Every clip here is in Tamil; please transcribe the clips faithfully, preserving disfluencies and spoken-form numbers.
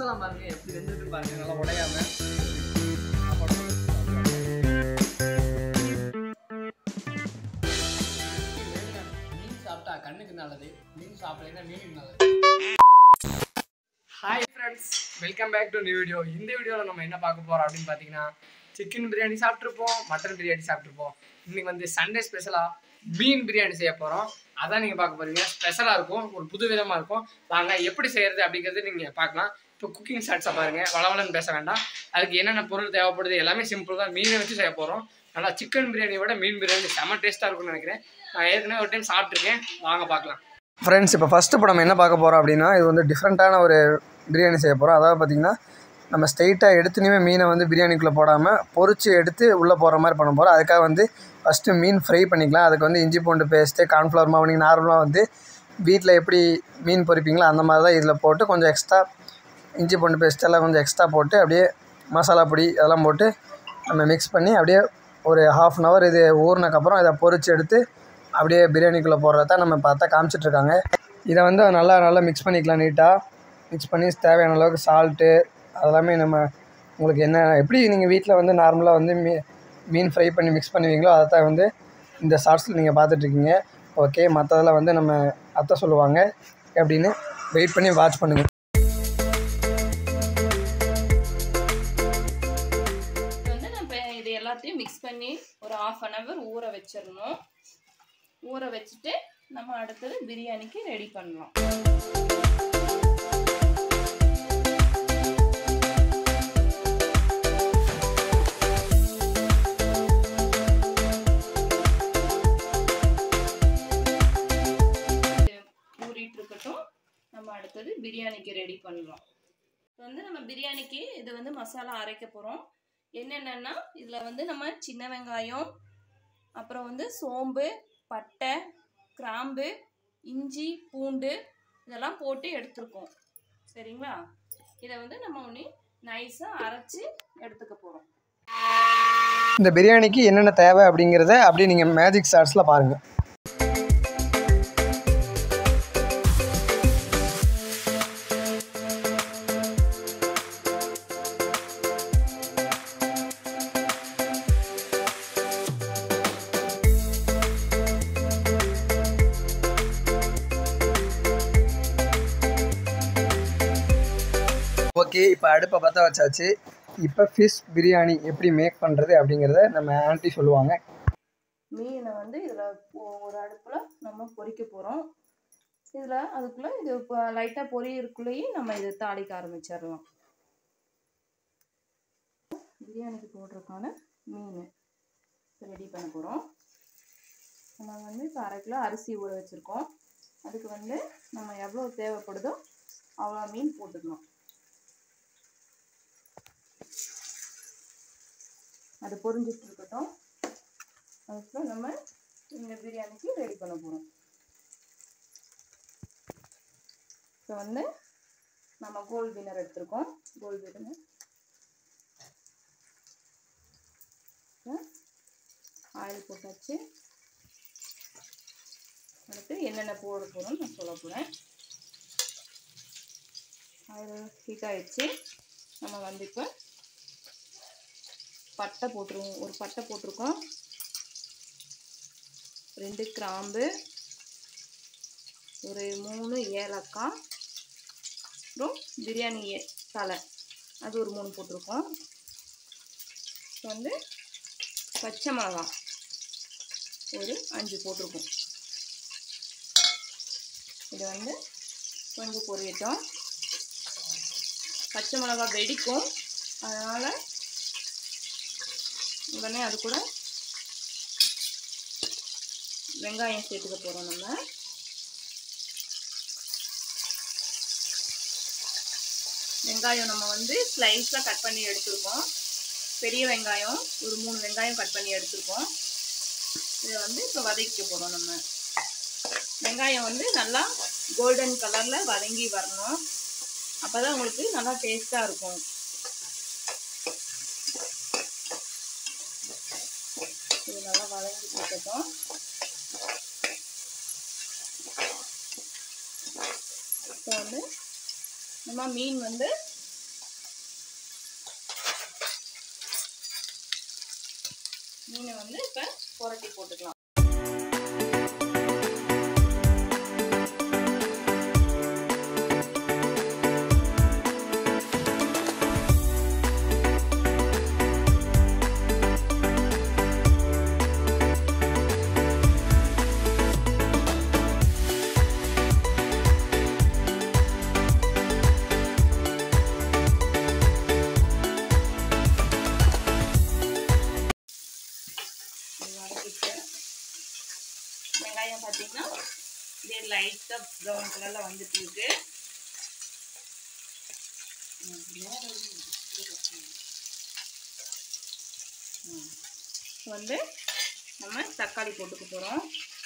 பீஸெல்லாம் பாருங்க எப்படி வெந்துட்டு பாருங்க நல்லா உடையாம. மீன் சாப்பிட்டா கண்ணுக்கு நல்லது, மீன் சாப்பிடலைன்னா மீனுக்கு நல்லது. Hi friends, welcome back to new video. இந்த வீடியோவில் நம்ம என்ன பார்க்க போகிறோம் அப்படின்னு பார்த்தீங்கன்னா, சிக்கன் பிரியாணி சாப்பிட்ருப்போம், மட்டன் பிரியாணி சாப்பிட்ருப்போம். இன்றைக்கி வந்து சண்டே ஸ்பெஷலாக மீன் பிரியாணி செய்ய போகிறோம். அதான் நீங்கள் பார்க்க போகிறீங்க. ஸ்பெஷலாக இருக்கும், ஒரு புது விதமாக இருக்கும். வாங்க எப்படி செய்கிறது அப்படிங்கிறது நீங்கள் பார்க்கலாம். இப்போ குக்கிங் ஷார்ட்ஸை பாருங்கள், வளவலன்னு பேச வேண்டாம். அதுக்கு என்னென்ன பொருள் தேவைப்படுது எல்லாமே சிம்பிள் தான். மீனை வச்சு செய்ய போகிறோம். நல்லா சிக்கன் பிரியாணியை விட மீன் பிரியாணி செம்ம டேஸ்ட்டாக இருக்கும்னு நினைக்கிறேன். நான் ஏற்கனவே ஒரு டைம் சாப்பிட்ருக்கேன், வாங்க பார்க்கலாம். ஃப்ரெண்ட்ஸ், இப்போ ஃபஸ்ட்டு இப்போ நம்ம என்ன பார்க்க போகிறோம் அப்படின்னா, இது வந்து டிஃப்ரெண்ட்டான ஒரு பிரியாணி செய்ய போகிறோம். அதாவது பார்த்திங்கன்னா, நம்ம ஸ்ட்ரெயிட்டாக எடுத்துனே மீனை வந்து பிரியாணிக்குள்ளே போடாமல் பொரிச்சு எடுத்து உள்ளே போகிற மாதிரி பண்ண போகிறோம். அதுக்காக வந்து ஃபஸ்ட்டு மீன் ஃப்ரை பண்ணிக்கலாம். அதுக்கு வந்து இஞ்சி பூண்டு பேஸ்ட்டு, கார்ன்ஃப்ளவர் மாவு, நீங்கள் நார்மலாக வந்து வீட்டில் எப்படி மீன் பொரிப்பீங்களோ அந்த மாதிரி தான் இதில் போட்டு கொஞ்சம் எக்ஸ்ட்ரா இஞ்சி பூண்டு பேஸ்ட் எல்லாம் கொஞ்சம் எக்ஸ்ட்ரா போட்டு அப்படியே மசாலா பொடி அதெல்லாம் போட்டு நம்ம மிக்ஸ் பண்ணி அப்படியே ஒரு ஹாஃப் அன் ஹவர் இது ஊறினக்கப்புறம் இதை பொரிச்சு எடுத்து அப்படியே பிரியாணிக்குள்ளே போடுறத தான் நம்ம பார்த்தா காமிச்சிட்ருக்காங்க. இதை வந்து நல்லா நல்லா மிக்ஸ் பண்ணிக்கலாம். நீட்டாக மிக்ஸ் பண்ணி தேவையான அளவுக்கு சால்ட்டு அதெல்லாமே நம்ம உங்களுக்கு என்ன எப்படி நீங்கள் வீட்டில் வந்து நார்மலாக வந்து மீ மீன் ஃப்ரை பண்ணி மிக்ஸ் பண்ணுவீங்களோ அதை தான் வந்து இந்த ஷார்ட்ஸில் நீங்கள் பார்த்துட்ருக்கீங்க. ஓகே, மற்றதெல்லாம் வந்து நம்ம அத்தை சொல்லுவாங்க அப்படின்னு வெயிட் பண்ணி வாட்ச் பண்ணுங்கள். வந்து நம்ம இது எல்லாத்தையும் மிக்ஸ் பண்ணி ஒரு ஆஃப் அன் ஹவர் ஊற வச்சிடணும். ஊற வச்சுட்டு நம்ம அடுத்தது பிரியாணிக்கு ரெடி பண்ணலாம். ஊறிட்டு இருக்கட்டும், நம்ம அடுத்தது பிரியாணிக்கு ரெடி பண்ணலாம். இப்போ வந்து நம்ம பிரியாணிக்கு இது வந்து மசாலா அரைக்க போகிறோம். என்னென்னா இதில் வந்து நம்ம சின்ன வெங்காயம், அப்புறம் வந்து சோம்பு, பட்டை, கிராம்பு, இஞ்சி, பூண்டு இதெல்லாம் போட்டு எடுத்துருக்கோம். சரிங்களா? இதை வந்து நம்ம ஒன்று நைஸாக அரைச்சி எடுத்துக்க போகிறோம். இந்த பிரியாணிக்கு என்னென்ன தேவை அப்படிங்கிறத அப்படியே நீங்கள் மேஜிக் ஷார்ட்ஸில் பாருங்கள். ஓகே, இப்போ அடுப்பை பற்ற வச்சாச்சு. இப்போ ஃபிஷ் பிரியாணி எப்படி மேக் பண்ணுறது அப்படிங்கிறத நம்ம ஆண்டி சொல்லுவாங்க. மீனை வந்து இதில் ஒரு அடுப்பில் நம்ம பொரிக்க போகிறோம். இதில் அதுக்குள்ளே இது இப்போ லைட்டாக பொரியறதுக்குள்ளேயே நம்ம இதை தாளிக்க ஆரம்பிச்சிடலாம். பிரியாணிக்கு போடுறதுக்கான மீன் ரெடி பண்ண போகிறோம். நம்ம வந்து இப்போ அரை கிலோ அரிசி ஊற வச்சுருக்கோம். அதுக்கு வந்து நம்ம எவ்வளோ தேவைப்படுதோ அவ்வளோ மீன் போட்டுக்கலாம். அது பொரிஞ்சிட்டு இருக்கட்டும். அதுக்கப்புறம் நம்ம இந்த பிரியாணிக்கு ரெடி பண்ண போகிறோம். இப்போ வந்து நம்ம கோல்ட் வினர் எடுத்துருக்கோம். கோல்ட் வினர் ஆயில் போட்டாச்சு. அடுத்து என்னென்ன போட போகிறோம்னு நான் சொல்ல போகிறேன். ஆயில் ஹீட் ஆகிடுச்சு. நம்ம வந்து இப்போ பட்டை போட்டுருவோம். ஒரு பட்டை போட்டிருக்கோம், ரெண்டு கிராம்பு, ஒரு மூணு ஏலக்காய், அப்புறம் பிரியாணி தலை அது ஒரு மூணு போட்டிருக்கோம். இப்போ வந்து பச்சை மிளகாய் ஒரு அஞ்சு போட்டிருக்கோம். இது வந்து கொஞ்சம் பொரியட்டும். பச்சை மிளகாய் வெடிக்கும், அதனால் உடனே அது கூட வெங்காயம் சேர்த்துக்க போகிறோம். நம்ம வெங்காயம் நம்ம வந்து ஸ்லைஸாக கட் பண்ணி எடுத்துருக்கோம். பெரிய வெங்காயம் ஒரு மூணு வெங்காயம் கட் பண்ணி எடுத்துருக்கோம். இதை வந்து இப்போ வதக்கிக்க போகிறோம். நம்ம வெங்காயம் வந்து நல்லா கோல்டன் கலரில் வதங்கி வரணும். அப்போ தான் உங்களுக்கு நல்லா டேஸ்ட்டாக இருக்கும். இது நல்லா வதங்கி போட்டோம். இப்போ வந்து நம்ம மீன் வந்து மீனை வந்து இப்போ புரட்டி போட்டுக்கலாம். வெங்காயம் பார்த்தீங்கன்னா இதே லைட்டாக ப்ரௌன் கலரில் வந்துட்டு இருக்கு. வந்து நம்ம தக்காளி போட்டுக்க போகிறோம்.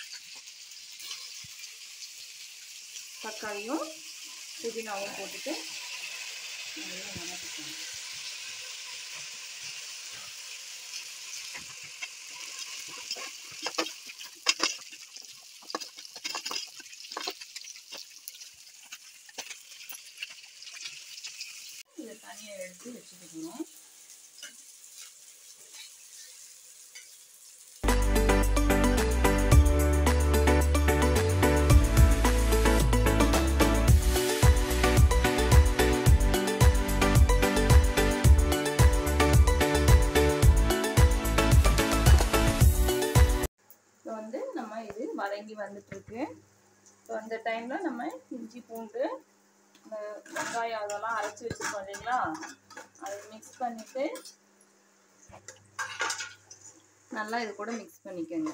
தக்காளியும் புதினாவும் போட்டுட்டு நல்லா வதக்கிக்கணும். இதை தனியாக எடுத்து வச்சுக்கணும். இப்போ வந்து நம்ம இது வதங்கி வந்துட்டு இருக்கு. இப்போ அந்த டைம்ல நம்ம இஞ்சி பூண்டு இந்த வெங்காயம் அதெல்லாம் அரைச்சி வச்சுருக்கோம் இல்லைங்களா, அதை மிக்ஸ் பண்ணிவிட்டு நல்லா இது கூட மிக்ஸ் பண்ணிக்கோங்க.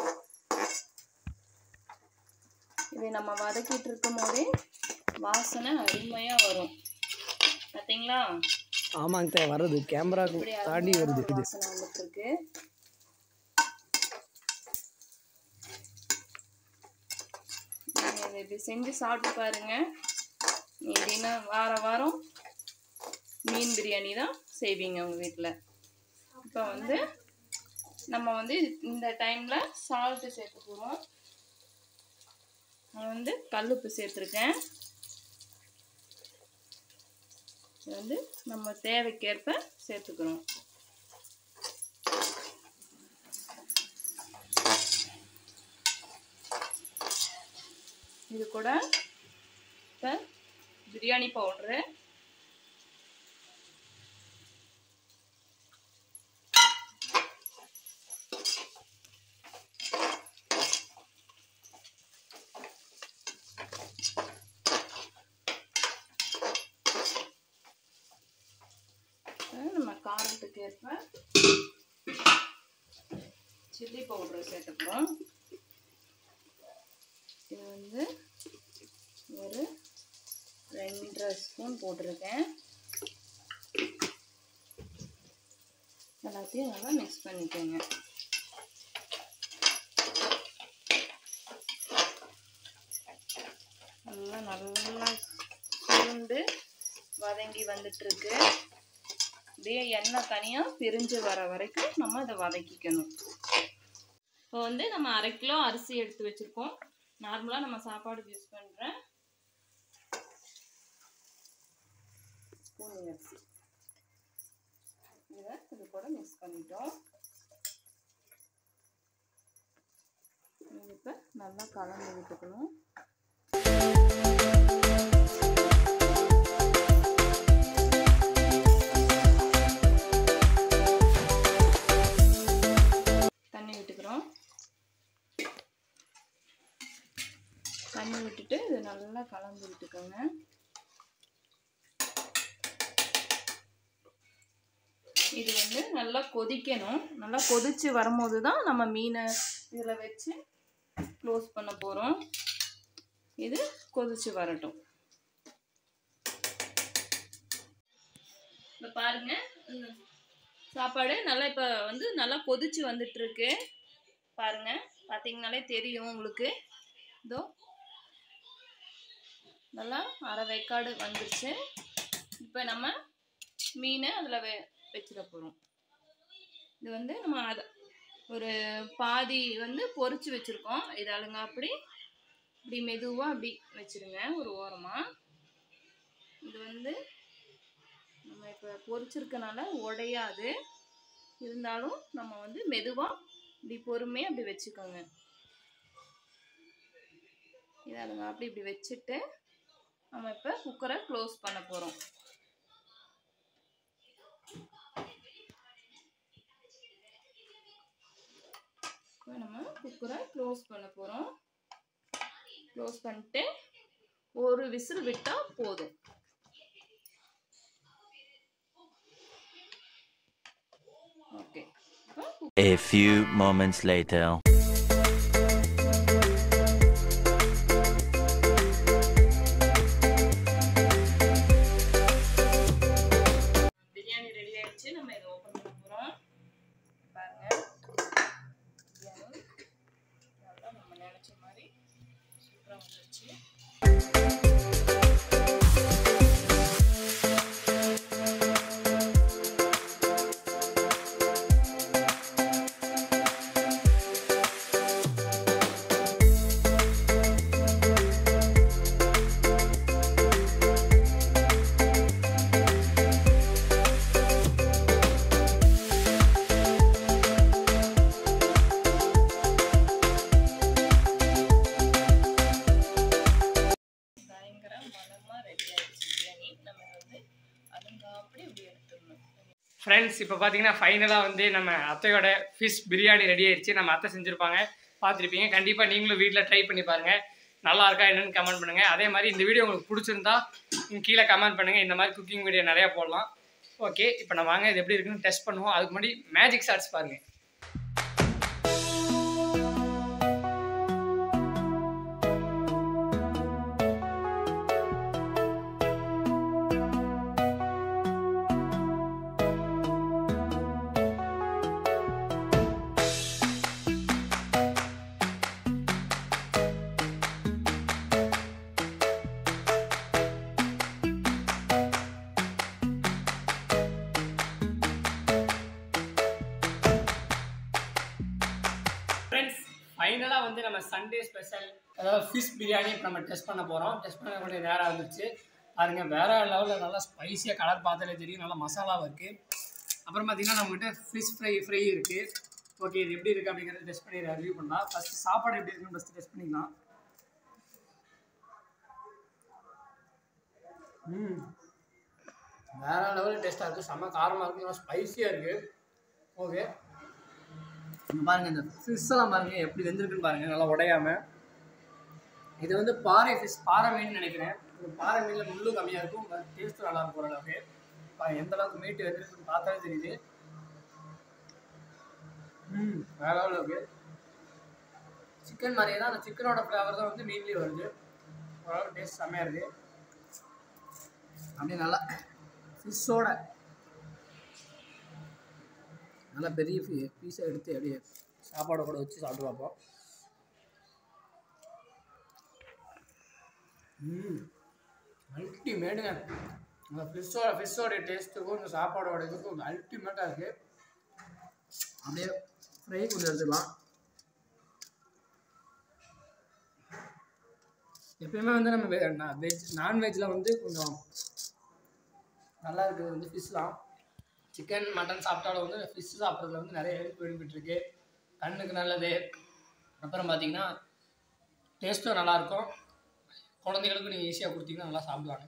இதை நம்ம வதக்கிட்டு இருக்கும் போதே வாசனை அருமையாக வரும் பார்த்தீங்களா? ஆமாங்க, வருது கேமரா தாண்டி வருது. வாசனை வந்துட்டு இருக்கு. நீங்கள் இப்படி செஞ்சு சாப்பிட்டு பாருங்க. எப்படின்னா வார வாரம் மீன் பிரியாணி தான் செய்வீங்க உங்கள் வீட்டில். இப்போ வந்து நம்ம வந்து இந்த டைமில் சால்ட்டு சேர்த்து போகிறோம். நான் வந்து கல்லுப்பு சேர்த்துருக்கேன். இது வந்து நம்ம தேவைக்கேற்ப சேர்த்துக்கிறோம். இது கூட இப்போ பிரியாணி பவுட்ரு, நம்ம காரத்துக்கு ஏற்ப சில்லி பவுடர் சேர்த்துக்கிறோம். இது வந்து ஒரு ரெண்டரை ஸ்பூன் போட்டிருக்கேன். எல்லாத்தையும் நல்லா மிக்ஸ் பண்ணிக்கோங்க. நல்லா நல்லா சுருண்டு வதங்கி வந்துட்டுருக்கு. அப்படியே எண்ணெய் தனியாக பிரிஞ்சு வர வரைக்கும் நம்ம அதை வதக்கிக்கணும். இப்போ வந்து நம்ம அரை கிலோ அரிசி எடுத்து வச்சுருக்கோம். நார்மலாக நம்ம சாப்பாடுக்கு யூஸ் பண்ணுறேன் ஸ்பூன் அரிசி. இதை இது கூட மிக்ஸ் பண்ணிட்டோம். இப்போ நல்லா கலந்து விட்டுக்கணும். தண்ணி விட்டுக்கிறோம். தண்ணி விட்டுட்டு இது நல்லா கலந்து விட்டுக்கோங்க. இது வந்து நல்லா கொதிக்கணும். நல்லா கொதிச்சு வரும்போது தான் நம்ம மீனை இதில் வச்சு க்ளோஸ் பண்ண போகிறோம். இது கொதிச்சு வரட்டும். இப்போ பாருங்க, சாப்பாடு நல்லா இப்போ வந்து நல்லா கொதிச்சு வந்துட்டு இருக்கு. பாருங்க, பார்த்தீங்கனாலே தெரியும் உங்களுக்கு. இதோ நல்லா அரை வேக்காடு வந்துருச்சு. இப்போ நம்ம மீனை அதில் வெ வச்சிட போகிறோம். இது வந்து நம்ம அதை ஒரு பாதி வந்து பொரிச்சு வச்சுருக்கோம். இது அழுங்க அப்படி இப்படி மெதுவாக அப்படி வச்சுருங்க ஒரு ஓரமாக. இது வந்து நம்ம இப்போ பொரிச்சிருக்கனால உடையாது. இருந்தாலும் நம்ம வந்து மெதுவாக இப்படி பொறுமையாக அப்படி வச்சுக்கோங்க. இதாங்க அப்படி இப்படி வச்சுட்டு நம்ம இப்போ குக்கரை க்ளோஸ் பண்ண போகிறோம். இப்போ நம்ம குக்கரை க்ளோஸ் பண்ண போகிறோம். க்ளோஸ் பண்ணிட்டு ஒரு விசில் விட்டால் போதும். Okay. A few moments later. Biryani ready ஆயிடுச்சு. நம்ம இதை ஓப்பன் பண்ண போகிறோம். பாருங்க, பிரியாணி நல்லா நம்ம நினச்ச மாதிரி சூப்பராக வந்துருச்சு. ஃப்ரெண்ட்ஸ், இப்போ பார்த்தீங்கன்னா ஃபைனலாக வந்து நம்ம அத்தையோட ஃபிஷ் பிரியாணி ரெடி ஆயிடுச்சு. நம்ம அத்தை செஞ்சுருப்பாங்க, பார்த்துருப்பீங்க. கண்டிப்பாக நீங்களும் வீட்டில் ட்ரை பண்ணி பாருங்கள். நல்லா இருக்கா என்னென்னு கமெண்ட் பண்ணுங்கள். அதே மாதிரி இந்த வீடியோ உங்களுக்கு பிடிச்சிருந்தா நீங்கள் கீழே கமெண்ட் பண்ணுங்கள். இந்த மாதிரி குக்கிங் வீடியோ நிறையா போடலாம். ஓகே, இப்போ நம்ம வாங்க இது எப்படி இருக்குன்னு டெஸ்ட் பண்ணுவோம். அதுக்கு முன்னாடி மேஜிக் ஷார்ட்ஸ் பாருங்கள். ஃப்ரெண்ட்ஸ், ஃபைனலாக வந்து நம்ம சண்டே ஸ்பெஷல் அதாவது ஃபிஷ் பிரியாணி இப்போ நம்ம டெஸ்ட் பண்ண போகிறோம். டெஸ்ட் பண்ண கூட வேறு வந்துச்சு பாருங்கள். வேறு லெவலில் நல்லா ஸ்பைஸியாக கலர் பார்த்தாலே தெரியும். நல்லா மசாலாவும் இருக்குது. அப்புறம் பார்த்திங்கன்னா நம்மகிட்ட ஃபிஷ் ஃப்ரை ஃப்ரை இருக்குது. ஓகே, இது எப்படி இருக்குது அப்படிங்கிறத டெஸ்ட் பண்ணி ரிவ்யூ பண்ணலாம். ஃபஸ்ட்டு சாப்பாடு எப்படி இருக்குன்னு ஃபஸ்ட்டு டெஸ்ட் பண்ணிக்கலாம். ம் வேறு லெவலில் டேஸ்ட்டாக இருக்குது. செம்ம காரமாக இருக்குது, நல்லா ஸ்பைஸியாக இருக்குது. ஓகே, பாருங்கள் இந்த ஃபிஷ்ஷெல்லாம் பாருங்கள் எப்படி வெந்திருக்குன்னு பாருங்கள், நல்லா உடையாமல். இது வந்து பாறை ஃபிஷ், பாறை மீன் நினைக்கிறேன். இந்த பாறை மீனில் முள்ளும் கம்மியாக இருக்கும், டேஸ்ட்டும் நல்லா இருக்கும் ஓரளவுக்கு. எந்த அளவுக்கு மீட்டு வெந்திருக்குன்னு பார்த்தாலே தெரியுது. ம் வேற அளவுக்கு சிக்கன் மாதிரியே தான். அந்த சிக்கனோட ஃப்ளேவர் தான் வந்து மீன்லேயே வருது. ஓரளவுக்கு டேஸ்ட் செம்மையாக இருக்குது. அப்படியே நல்லா ஃபிஷ்ஷோட நல்லா பெரிய பீஸை எடுத்து அப்படியே சாப்பாடை கூட வச்சு சாப்பிட்டு பார்ப்போம். ம் அல்டிமேட்டுங்க. அந்த ஃபிஷ்ஷோட ஃபிஷ்ஷோடைய டேஸ்ட்டுக்கும் இந்த சாப்பாடோட இதுக்கும் அல்டிமேட்டாக இருக்குது. அப்படியே ஃப்ரை கொஞ்சம் எடுத்துக்கலாம். எப்பயுமே வந்து நம்ம வெஜ் நான்வெஜ்ஜில் வந்து கொஞ்சம் நல்லா இருக்குது வந்து ஃபிஷ்லாம். சிக்கன் மட்டன் சாப்பிட்டாலும் வந்து ஃபிஷ் சாப்பிட்றதுல வந்து நிறைய ஹெல்த் பெனிஃபிட் இருக்குது. கண்ணுக்கு நல்லது. அப்புறம் பார்த்திங்கன்னா டேஸ்ட்டும் நல்லாயிருக்கும். குழந்தைகளுக்கும் நீங்கள் ஈஸியாக கொடுத்தீங்கன்னா நல்லா சாப்பிடுவாங்க.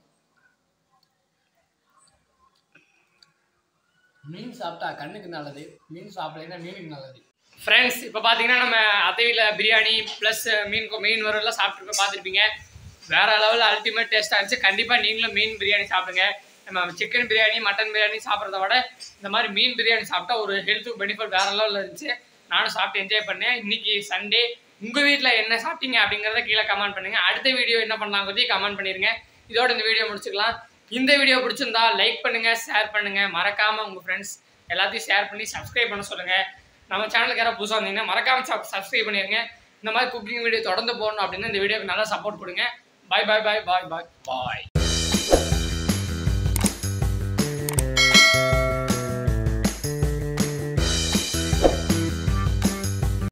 மீன் சாப்பிட்டா கண்ணுக்கு நல்லது, மீன் சாப்பிடலைன்னா மீனுக்கு நல்லது. ஃப்ரெண்ட்ஸ், இப்போ பார்த்தீங்கன்னா நம்ம அத்தையில் பிரியாணி ப்ளஸ் மீன் மீன் வரெல்லாம் சாப்பிட்ருக்கோம், பார்த்துருப்பீங்க. வேறு லெவலில் அல்டிமேட் டேஸ்ட்டாக இருந்துச்சு. கண்டிப்பாக நீங்களும் மீன் பிரியாணி சாப்பிடுங்க. நம்ம சிக்கன் பிரியாணி மட்டன் பிரியாணி சாப்பிட்றத விட இந்த மாதிரி மீன் பிரியாணி சாப்பிட்டா ஒரு ஹெல்த்துக்கு பெனிஃபிட் வேறு லெவலில் இருந்துச்சு. நானும் சாப்பிட்டு என்ஜாய் பண்ணேன். இன்றைக்கி சண்டே உங்கள் வீட்டில் என்ன சாப்பிட்டீங்க அப்படிங்கிறத கீழே கமெண்ட் பண்ணுங்கள். அடுத்த வீடியோ என்ன பண்ணலாங்கிறதையும் கமெண்ட் பண்ணிடுங்க. இதோட இந்த வீடியோ முடிச்சுக்கலாம். இந்த வீடியோ பிடிச்சிருந்தா லைக் பண்ணுங்கள், ஷேர் பண்ணுங்கள். மறக்காமல் உங்கள் ஃப்ரெண்ட்ஸ் எல்லாத்தையும் ஷேர் பண்ணி சப்ஸ்கிரைப் பண்ண சொல்லுங்கள். நம்ம சேனலுக்கு யாராவது புதுசாக வந்தீங்கன்னா மறக்காமல் சப் சப்ஸ்கிரைப் பண்ணிடுங்க. இந்த மாதிரி குக்கிங் வீடியோ தொடர்ந்து போடணும் அப்படின்னா இந்த வீடியோக்கு நல்லா சப்போர்ட் கொடுங்க. பாய் பாய் பாய் பாய் பாய் பாய்.